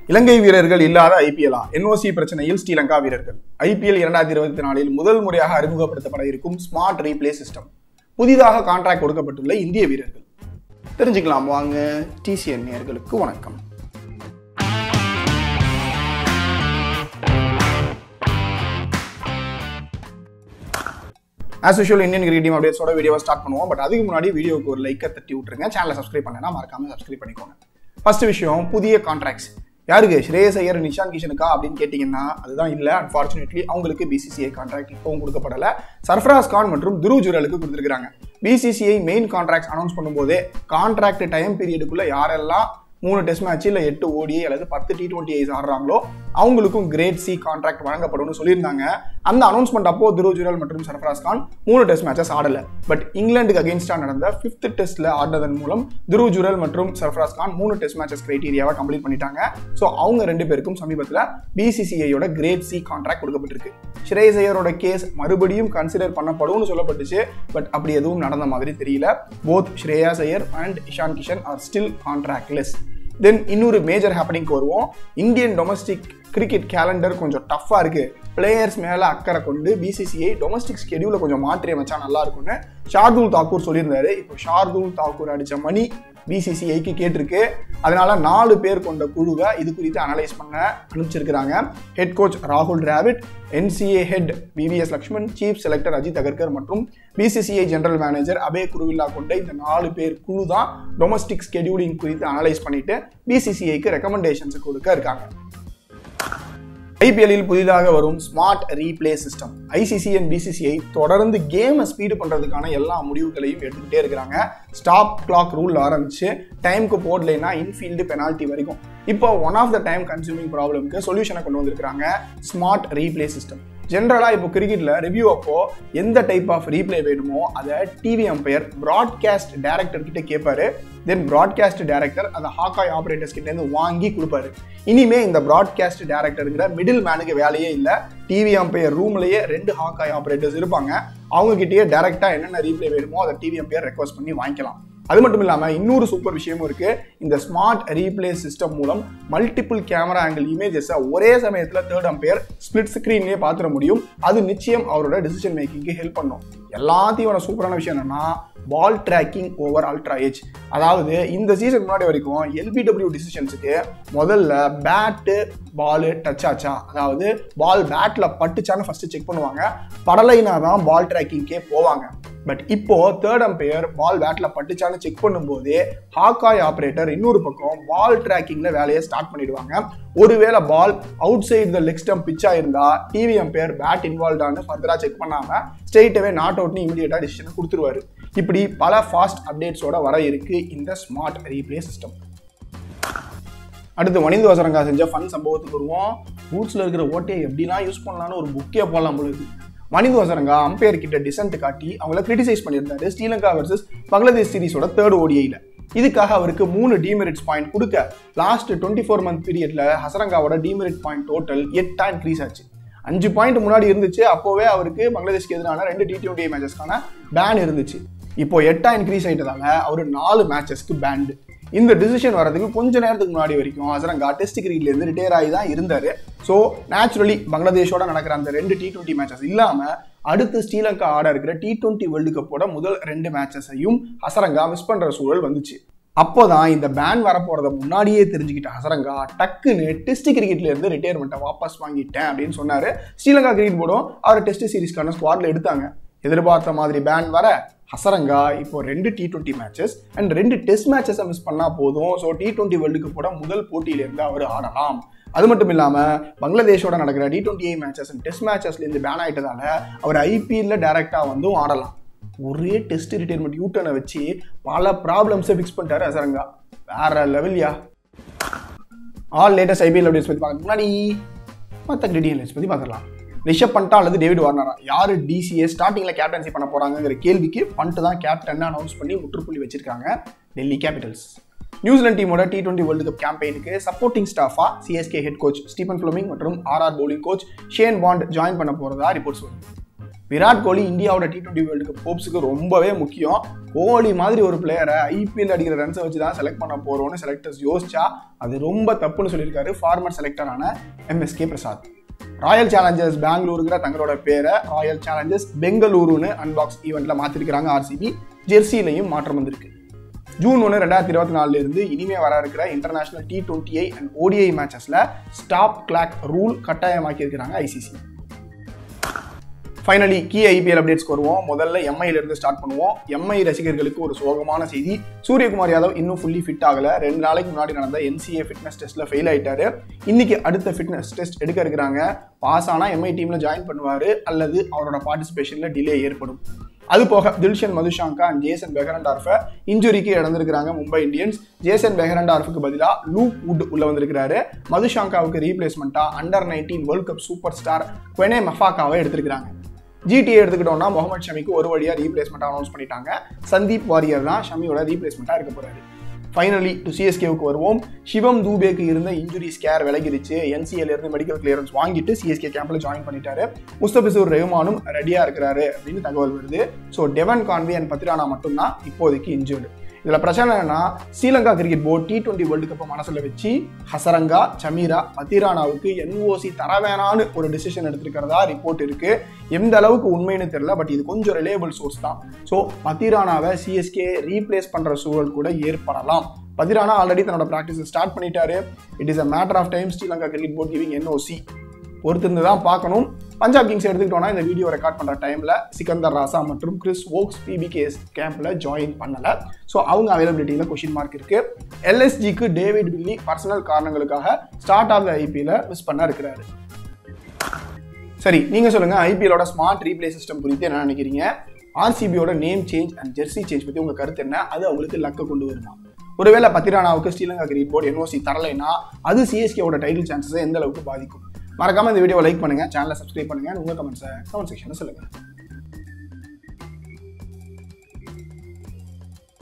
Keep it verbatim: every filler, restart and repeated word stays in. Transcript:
இலங்கை வீரர்கள் இல்லாத IPL NOC பிரச்சனையில் ஸ்ரீலங்கா வீரர்கள். ஐபிஎல் இரண்டாயிரத்தி இருபத்தி நாலில் முதல் முறையாக அறிமுகப்படுத்தப்பட இருக்கும் ஸ்மார்ட் ரீப்ளே சிஸ்டம். புதிதாக கான்ட்ராக்ட் கொடுக்கப்பட்டுள்ள இந்திய வீரர்கள். தெரிஞ்சுக்கலாம் வாங்க. டிசிஎன் நேயர்களுக்கு வணக்கம். As usual Indian cricket team அப்டேட்ஸோட வீடியோவை ஸ்டார்ட் பண்ணுவோம். பட் அதுக்கு முன்னாடி வீடியோவுக்கு ஒரு லைக்கை தட்டி விட்டுருங்க. சேனலை சப்ஸ்கிரைப் பண்ணனா மறக்காம சப்ஸ்கிரைப் பண்ணிக்கோங்க. ஃபர்ஸ்ட் விஷயம், புதிய கான்ட்ராக்ட்ஸ் யாருக்கு? ஸ்ரேயஸ் ஐயர், நிஷான் கிஷனுக்கா அப்படின்னு கேட்டிங்கன்னா அதுதான் இல்லை. அன்ஃபார்ச்சுனேட்லி அவங்களுக்கு பிசிசிஐ கான்ட்ராக்ட் இப்போவும் கொடுக்கப்படலை. சர்ஃப்ராஸ் கான் மற்றும் துருவ் ஜுரலுக்கு கொடுத்துருக்காங்க. பிசிசிஐ மெயின் கான்ட்ராக்ட் அனௌன்ஸ் பண்ணும்போதே கான்ட்ராக்ட் டைம் பீரியடுக்குள்ள யாரெல்லாம் மூணு டெஸ்ட் மேட்ச் இல்லை எட்டு ஓடிஐ அல்லது பத்து டி டுவெண்ட்டி ஐஸ் ஆடுறாங்களோ அவங்களுக்கும் கிரேட் சி கான்ட்ராக்ட் வழங்கப்படும்னு சொல்லியிருந்தாங்க. அந்த அனௌன்ஸ்மெண்ட் அப்போ துருவ் ஜுரல் மற்றும் சர்ஃப்ராஸ் கான் மூணு டெஸ்ட் மேட்சஸ் ஆடலை. பட் இங்கிலாந்துக்கு அகேன்ஸ்டா நடந்த ஃபிஃப்த் டெஸ்ட்ல ஆடினதன் மூலம் துருவ் ஜுரல் மற்றும் சர்ஃப்ராஸ் கான் மூணு டெஸ்ட் மேட்சஸ் கிரைட்டீரியாவை கம்ப்ளீட் பண்ணிட்டாங்க. ஸோ அவங்க ரெண்டு பேருக்கும் சமீபத்தில் பிசிசிஐயோட கிரேட் சி கான்ட்ராக்ட் கொடுக்கப்பட்டிருக்கு. ஸ்ரேயஸ் ஐயரோட கேஸ் மறுபடியும் கன்சிடர் பண்ணப்படும்னு சொல்லப்பட்டுச்சு. பட் அப்படி எதுவும் நடந்த மாதிரி தெரியல. Both Shreyas Iyer and Ishan Kishan are still contractless. Then இன்னொரு மேஜர் ஹேப்பனிங்க்கு வருவோம். இந்தியன் டொமஸ்டிக் கிரிக்கெட் கேலண்டர் கொஞ்சம் டஃப்பாக இருக்குது. பிளேயர்ஸ் மேலே அக்கறை கொண்டு பிசிசிஐ டொமஸ்டிக் ஸ்கெடியூலை கொஞ்சம் மாற்றி அமைச்சா நல்லா இருக்கும்னு ஷார்துல் தாக்கூர் சொல்லியிருந்தாரு. இப்போ ஷார்துல் தாக்கூர் அடித்த மணி பிசிசிஐக்கு கேட்டிருக்கு. அதனால நாலு பேர் கொண்ட குழுவை இது குறித்து அனலைஸ் பண்ண அனுப்பிச்சிருக்கிறாங்க. ஹெட் கோச் ராகுல் Dravid, NCA head VVS Laxman, chief selector Ajit Agarkar மற்றும் BCCI general manager Abey Kuruvilla கொண்ட இந்த நாலு பேர் குழு தான் டொமஸ்டிக் ஸ்கெடியூலிங் குறித்து அனலைஸ் பண்ணிட்டு பிசிசிஐக்கு ரெக்கமெண்டேஷன்ஸ் கொடுக்க இருக்காங்க. ஐபிஎல்லில் புதிதாக வரும் smart replay system. ICC and BCCI தொடர்ந்து கேமை ஸ்பீடு பண்றதுக்கான எல்லா முடிவுகளையும் எடுத்துக்கிட்டே இருக்கிறாங்க. ஸ்டாப் கிளாக் ரூல் ஆரம்பிச்சு டைமுக்கு போடலைன்னா இன்ஃபீல்டு பெனால்ட்டி வரைக்கும். இப்போ one of the time consuming ப்ராப்ளம்க்கு சொல்யூஷனை கொண்டு வந்திருக்காங்க ஸ்மார்ட் ரீப்ளே சிஸ்டம். ஜென்ரலாக இப்போ கிரிக்கெட்ல ரிவ்யூ அப்போ எந்த டைப் ஆஃப் ரீப்ளே வேணுமோ அதை டிவி அம்பையர் ப்ராட்காஸ்ட் டைரக்டர் கிட்ட கேட்பாரு. தென் ப்ராட்காஸ்ட் டைரக்டர் அதை ஹாக்காய் ஆப்ரேட்டர்ஸ் கிட்ட இருந்து வாங்கி கொடுப்பாரு. இனிமே இந்த ப்ராட்காஸ்ட் டைரக்டருங்கிற மிடில் மேனுக்கு வேலையே இல்லை. டிவி அம்பையர் ரூம்லயே ரெண்டு ஹாக்காய் ஆப்ரேட்டர்ஸ் இருப்பாங்க. அவங்க கிட்டேயே டைரக்டா என்னென்ன ரீப்ளே வேணுமோ அதை டிவி அம்பையர் ரெக்வஸ்ட் பண்ணி வாங்கிக்கலாம். அது மட்டும் இல்லாம இன்னொரு சூப்பர் விஷயமும் இருக்கு. இந்த ஸ்மார்ட் ரீப்ளே சிஸ்டம் மூலம் மல்டிபிள் கேமரா ஆங்கிள் இமேஜஸை ஒரே சமயத்துல தேர்ட் அம்பையர் ஸ்பிளிட் ஸ்கிரீன்லயே பாத்துட முடியும். அது நிச்சயம் அவரோட டிசிஷன் மேக்கிங்க்கு ஹெல்ப் பண்ணும். எல்லாத்தையும் சூப்பரான விஷயம் என்னன்னா ball tracking over ultra edge. அதாவது இந்த சீசன் முன்னாடி வரைக்கும் எல்பிடபிள்யூ டிசிஷன்ஸுக்கு முதல்ல பேட்டு பால் டச் ஆச்சா, அதாவது பால் பேட்ல பட்டுச்சான்னு ஃபர்ஸ்ட் செக் பண்ணுவாங்க. படலைனா தான் பால் ட்ராக்கிங்கே போவாங்க. பட் இப்போ தேர்ட் அம்பையர் பால் பேட்ல பட்டுச்சான்னு செக் பண்ணும்போதே ஹாக்காய் ஆப்ரேட்டர் இன்னொரு பக்கம் பால் டிராக்கிங்ல வேலையை ஸ்டார்ட் பண்ணிடுவாங்க. ஒருவேளை ball outside the leg stump பிச்சா இருந்தா டிவி அம்பையர் பேட் இன்வால்வ்டான்னு ஃபர்தரா செக் பண்ணாம ஸ்ட்ரெயிட்டவே நாட் அவுட்னு இமீடியட்டா டிசிஷன் கொடுத்துருவாரு. இப்படி பல ஃபாஸ்ட் அப்டேட்ஸோட வர இருக்கு இந்த ஸ்மார்ட் ரீப்ளே சிஸ்டம். அடுத்து வனிந்து வசரங்கா செஞ்ச ஃபன் சம்பவத்துக்கு வருவோம். ரூட்ஸ்ல இருக்கிற ஓட்டையை எப்படிலாம் யூஸ் பண்ணலான்னு ஒரு புக்கே போடலாம் போல இருக்கு. வனிந்து வசரங்கா அம்பையர் கிட்ட டிசன்ட் காட்டி அவங்கள கிரிட்டிசைஸ் பண்ணியிருந்தாரு ஸ்ரீலங்கா வர்சஸ் பங்களாதேஷ் சீரிஸோட தேர்ட் ஓடிஐல. இதுக்காக அவருக்கு மூணு டிமெரிட்ஸ் பாயிண்ட் கொடுக்க லாஸ்ட் டுவெண்ட்டி ஃபோர் மந்த் பீரியட்ல ஹசரங்காவோட டிமெரிட் பாயிண்ட் டோட்டல் எட்டா இன்க்ரீஸ் ஆச்சு. அஞ்சு பாயிண்ட் முன்னாடி இருந்துச்சு. அப்போவே அவருக்கு பங்களாதேஷ்க்கு எதிரான ரெண்டு டி டுவெண்ட்டி மேட்சஸ்க்கான பேன் இருந்துச்சு. இப்போ எட்டா இன்க்ரீஸ் ஆயிட்டதால அவரு நாலு மேட்சஸ்க்கு பேண்டு. இந்த டிசிஷன் வரதுக்கு கொஞ்ச நேரத்துக்கு முன்னாடி வரைக்கும் ஹசரங்கா டெஸ்ட் கிரிக்கெட்ல இருந்து ரிட்டையர் ஆகி தான் இருந்தாரு. ஸோ நேச்சுரலி பங்களாதேஷோட நடக்கிற அந்த ரெண்டு டி டுவெண்ட்டி மேட்சஸ் இல்லாம அடுத்து ஸ்ரீலங்கா ஆட இருக்கிற டி டுவெண்ட்டி வேர்ல்டு கப்போட முதல் ரெண்டு மேட்சஸையும் ஹசரங்கா மிஸ் பண்ற சூழல் வந்துச்சு. அப்போதான் இந்த பேன் வரப்போறத முன்னாடியே தெரிஞ்சுக்கிட்ட ஹசரங்கா டக்குன்னு டெஸ்ட் கிரிக்கெட்ல இருந்து ரிட்டையர்மெண்ட்டை வாபஸ் வாங்கிட்டேன் அப்படின்னு சொன்னாரு. ஸ்ரீலங்கா கிரிக்கெட் போர்டும் அவர் டெஸ்ட் சீரிஸ்க்கான ஸ்குவாட்ல எடுத்தாங்க. எதிர்பார்த்த மாதிரி பேன் வர ஹசரங்கா இப்போ ரெண்டு டி டுவெண்ட்டி மேட்சஸ் அண்ட் ரெண்டு டெஸ்ட் மேட்சஸை மிஸ் பண்ணா போதும். ஸோ டி டுவெண்ட்டி வேர்ல்டு கப்போட முதல் போட்டியிலிருந்து அவர் ஆடலாம். அது மட்டும் இல்லாம பங்களாதேஷோட நடக்கிற T twenty I matches and test மேட்சஸ்ல இருந்து பேன் ஆயிட்டதால அவர் ஐபிஎல்ல டைரக்டா வந்து ஆடலாம். ஒரே டெஸ்ட் ரிட்டையர்மெண்ட் யூட்டர்னை வச்சு பல ப்ராப்ளம்ஸை ஃபிக்ஸ் பண்ணிட்டாரு ஹசரங்கா. வேற லெவல்யா. ஆல் லேட்டஸ்ட் ஐபிஎல் அப்டேட்ஸ் பத்தி பார்க்க முன்னாடி மற்ற கிரிக்கெட் பத்தி பார்க்கலாம். ரிஷப் பண்டா அல்லது டேவிட் வார்னரா யாரு டிசிஏ ஸ்டார்டிங்ல கேப்டன்சி பண்ண போறாங்கிற கேள்விக்கு பண்ட் தான் கேப்டன் அனௌன்ஸ் பண்ணி முற்றுப்புள்ளி வச்சிருக்காங்க டெல்லி கேபிட்டல்ஸ். நியூசிலாந்து Zealand T twenty world cup கேம்பெயினுக்கு சப்போர்ட்டிங் ஸ்டாஃபா CSK head coach Stephen Fleming மற்றும் RR bowling coach Shane Bond join பண்ண போறதா ரிப்போர்ட்ஸ் வருது. விராட் கோலி இந்தியாவோட டி டுவெண்ட்டி வேர்ல்டு கப் ஹோப்ஸுக்கு ரொம்பவே முக்கியம். கோலி மாதிரி ஒரு பிளேயரை ஐபிஎல் அடிக்கிற ரன்ஸை வச்சு தான் செலக்ட் பண்ண போறோம்னு செலக்டர்ஸ் யோசிச்சா அது ரொம்ப தப்புன்னு சொல்லியிருக்காரு ஃபார்மர் செலக்டரான எம்எஸ்கே பிரசாத். ராயல் சேலஞ்சர்ஸ் பெங்களூருங்கிற தங்களோட பேரை ராயல் சேலஞ்சர்ஸ் பெங்களூருன்னு அன்பாக்ஸ் ஈவெண்ட்ல மாத்திருக்கிறாங்க. ஆர்சிபி ஜெர்சிலையும் மாற்றம் வந்திருக்கு. ஜூன் ஒன்று ரெண்டாயிரத்தி இருபத்தி நாலுல இருந்து இனிமே வர இருக்கிற international T twenty I and ODI மேட்சஸ்ல ஸ்டாப் கிளாக் ரூல் கட்டாயமாக்கி இருக்கிறாங்க ஐசிசி. ஃபைனலி கீ ஐபிஎல் அப்டேட்ஸ்க்கு வருவோம். முதல்ல எம்ஐல இருந்து ஸ்டார்ட் பண்ணுவோம். எம்ஐ ரசிகர்களுக்கு ஒரு சோகமான செய்தி. சூரியகுமார் யாதவ் இன்னும் ஃபுல்லி ஃபிட் ஆகல. ரெண்டு நாளைக்கு முன்னாடி நடந்த என்சிஏ ஃபிட்னஸ் டெஸ்ட்ல ஃபெயில் ஆயிட்டாரு. இன்னைக்கு அடுத்த ஃபிட்னஸ் டெஸ்ட் எடுக்க இருக்கிறாங்க. பாஸ் ஆனா எம்ஐ டீம்ல ஜாயின் பண்ணுவாரு அல்லது அவரோட பார்ட்டிசிபேஷன்ல டிலே ஏற்படும். அது போக தில்ஷன் மதுஷாங்கா அண்ட் ஜேசன் பெஹரண்டார்ஃபை இன்ஜுரிக்கு இழந்திருக்கிறாங்க மும்பை இந்தியன்ஸ். ஜேசன் பெஹரண்டார்ஃபுக்கு பதிலாக லூக் வுட் உள்ள வந்திருக்கிறாரு. மதுஷாங்காவுக்கு ரீப்ளேஸ்மெண்ட்டா under nineteen world cup super star Kwena மஃபாக்காவை எடுத்திருக்கிறாங்க. ஜிடிஏ எடுத்துக்கிட்டோம்னா முகமது ஷமிக்கு ஒரு வழியாக ரீப்ளேஸ்மெண்ட் அனௌன்ஸ் பண்ணிட்டாங்க. சந்தீப் வாரியர் தான் ஷமியோட ரீப்ளேஸ்மெண்ட்டாக இருக்க போறாரு. ஃபைனலி டு சிஎஸ்கேவுக்கு வருவோம். சிவம் தூபேக்கு இருந்த இன்ஜுரி ஸ்கேர் விலகிருச்சு. என்சிஏல இருந்து மெடிக்கல் கிளியரன்ஸ் வாங்கிட்டு சிஎஸ்கே கேம்ப்ல ஜாயின் பண்ணிட்டாரு. முஸ்தபிசூர் ரஹ்மானும் ரெடியா இருக்கிறாரு அப்படின்னு தகவல் வருது. So Devon Conway and Pathirana மட்டும்தான் இப்போதைக்கு இன்ஜூர்டு. இதுல பிரச்சனை என்னன்னா Sri Lanka cricket board T twenty world கப்பை மனசுல வச்சு ஹசரங்கா, சமீரா, பத்திரானாவுக்கு என்ஓசி தர வேணான்னு ஒரு டிசிஷன் எடுத்திருக்கிறதா ரிப்போர்ட் இருக்கு. எந்த அளவுக்கு உண்மைன்னு தெரியல, பட் இது கொஞ்சம் ரிலேபிள் சோர்ஸ் தான். ஸோ பத்திரானாவை சிஎஸ்கே ரீப்ளேஸ் பண்ற சூழல் கூட ஏற்படலாம். பத்திரானா ஆல்ரெடி தன்னோட பிராக்டிஸ் ஸ்டார்ட் பண்ணிட்டாரு. It is a matter of time Sri Lanka cricket board giving NOC. பொறுத்திருந்து தான் பார்க்கணும். பஞ்சாப் கிங்ஸ் எடுத்துக்கிட்டோம்னா இந்த வீடியோ ரெக்கார்ட் பண்ணுற டைமில் சிக்கந்தர் ராசா மற்றும் கிறிஸ் வோக்ஸ் பிபிகேஎஸ் கேம்பில் ஜாயின் பண்ணலை. ஸோ அவங்க அவைலபிலிட்டியில் கொஸ்டின் மார்க் இருக்கு. எல்எஸ்ஜிக்கு டேவிட் வில்லி பர்சனல் காரணங்களுக்காக ஸ்டார்ட் ஆஃப் த ஐபிஎல்ல மிஸ் பண்ண இருக்கிறாரு. சரி, நீங்கள் சொல்லுங்கள், ஐபிஎலோட ஸ்மார்ட் ரீப்ளே சிஸ்டம் குறித்து என்ன நினைக்கிறீங்க? ஆர்சிபியோட name change and jersey change பற்றி உங்கள் கருத்து என்ன? அது அவங்களுக்கு லக்க கொண்டு வருமா? ஒருவேளை பத்திரானாவுக்கு ஸ்ரீலங்கா கிரிக்கெட் போர்டு என்ஓசி தரலைன்னா அது சிஎஸ்கேவோட டைட்டில் சான்சஸை எந்த அளவுக்கு பாதிக்கும்? மறக்காம இந்த வீடியோவை லைக் பண்ணுங்க, சேனலை சப்ஸ்கிரைப் பண்ணுங்க, உங்க கமெண்ட்ஸை கமெண்ட் செக்ஷன்ல சொல்லுங்க.